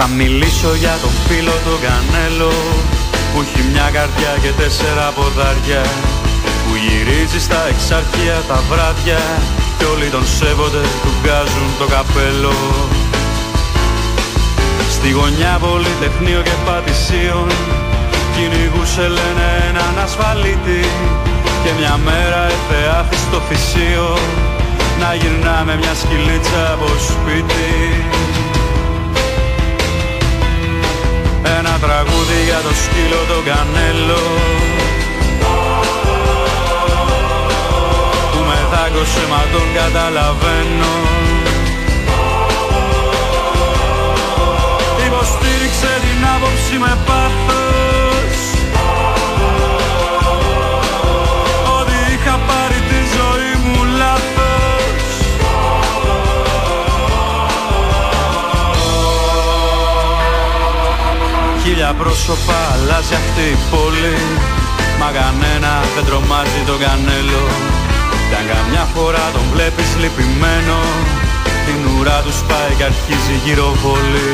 Θα μιλήσω για τον φίλο τον Κανέλο, που έχει μια καρδιά και 4 ποδάρια, που γυρίζει στα εξάρχεια τα βράδια κι όλοι τον σέβονται, του βγάζουν το καπέλο. Στη γωνιά Πολυτεχνείο και Πατησίων κυνηγούσε λένε έναν ασφαλίτη, και μια μέρα εθεάθη στο θυσίο να γυρνά με μια σκυλίτσα από σπίτι. Ένα τραγούδι για το σκύλο τον Κανέλο, που με δάγκωσε μα τον καταλαβαίνω. Υποστήριξε την άποψη με πάθος ότι είχα πάρει τη ζωή μου λάθος. Χίλια πρόσωπα αλλάζει αυτή η πόλη, μα κανένα δεν τρομάζει τον Κανέλο. Κι αν καμιά φορά τον βλέπεις λυπημένο, την ουρά του σπάει κι αρχίζει γυροβολή.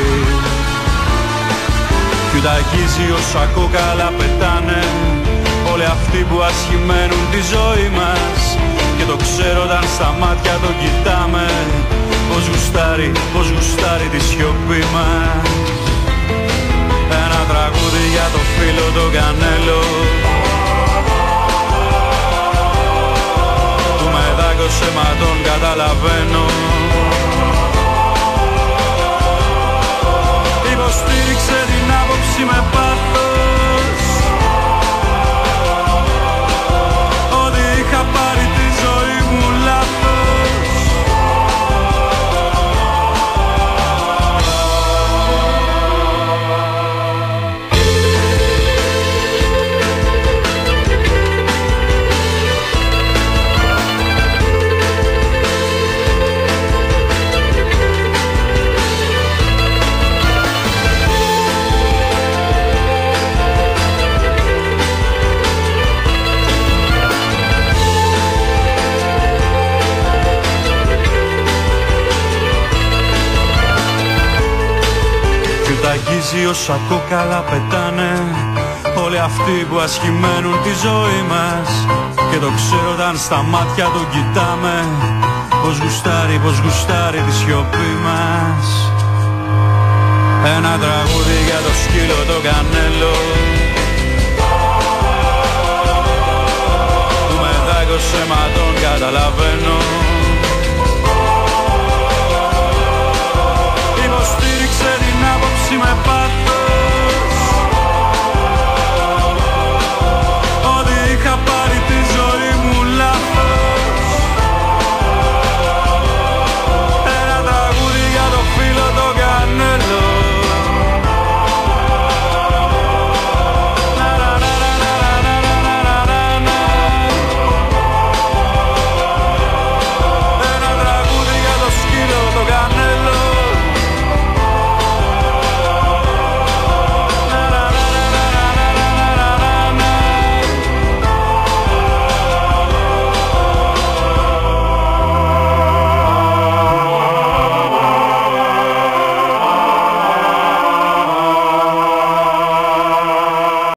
Κι ούτε αγγίζει όσα κόκαλα πετάνε όλοι αυτοί που ασχημένουν τη ζωή μας, και το ξέρω όταν στα μάτια τον κοιτάμε, πως γουστάρει τη σιωπή μας. Ένα τραγούδι για το φίλο τον Κανέλο, που με δάγκωσε μα τον καταλαβαίνω. Υποστήριξε την άποψη με πάθος ότι είχα πάρει τη ζωή μου λάθος. Αγγίζει όσα κόκαλα πετάνε όλοι αυτοί που ασχημένουν τη ζωή μας, και το ξέρω όταν στα μάτια τον κοιτάμε, πως γουστάρει τη σιωπή μας. Ένα τραγούδι για το σκύλο τον Κανέλο, που με δάγκωσε μα τον καταλαβαίνω.